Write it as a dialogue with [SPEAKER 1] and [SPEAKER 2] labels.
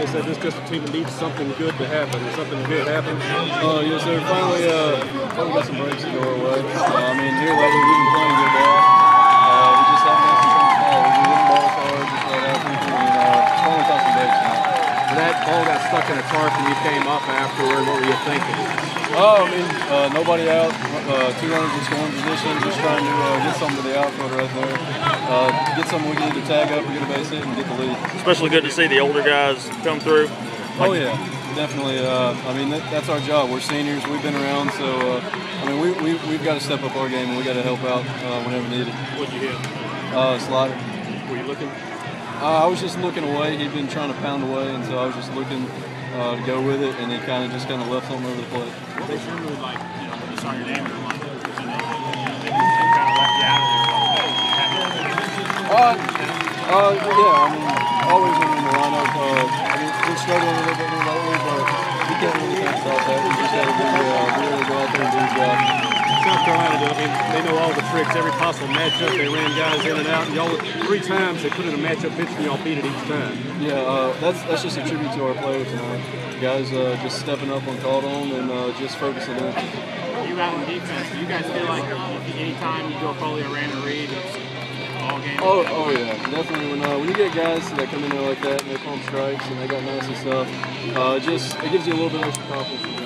[SPEAKER 1] they said this just a team that needs something good to happen. Something good happened.
[SPEAKER 2] Yes, sir. Finally got some breaks to go our way. I mean, here lately we've been playing good ball. We just haven't had some things. We've been hitting balls hard, just like that. And finally caught some breaks now.
[SPEAKER 1] When that ball got stuck in a tarp and you came up afterward, what were you thinking?
[SPEAKER 2] I mean, nobody out, 2 runners in scoring position, just trying to get something to the outfielder right there. Get something we can either tag up or get a base hit and get the lead.
[SPEAKER 3] Especially good to see the older guys come through.
[SPEAKER 2] Oh yeah, definitely. I mean, that's our job. We're seniors. We've been around, so I mean, we've got to step up our game and we got to help out whenever needed.
[SPEAKER 1] What'd you hit?
[SPEAKER 2] Slider.
[SPEAKER 1] Were you looking?
[SPEAKER 2] I was just looking away. He'd been trying to pound away, and so I was just looking to go with it, and he kind of left something over the plate.
[SPEAKER 4] What was your mood like, when you saw your name in the lineup? Because I know they kind of left you out of there a little bit.
[SPEAKER 2] Yeah, I mean, always when in the lineup, I mean, been struggling a little bit more lately, but you can't really think about that. You just got to really go out there and do your job.
[SPEAKER 1] South Carolina, I mean, they know all the tricks, every possible matchup. They ran guys in and out, and y'all 3 times they put in a matchup pitch and y'all beat it each time.
[SPEAKER 2] Yeah, that's just a tribute to our players tonight. Guys just stepping up when called on and just focusing in.
[SPEAKER 4] You out on defense, do you guys feel like anytime you go Foley or Randall Reed, it's all game?
[SPEAKER 2] Oh yeah, definitely. When you get guys that come in there like that and they pump strikes and they got nasty stuff, it gives you a little bit extra confidence.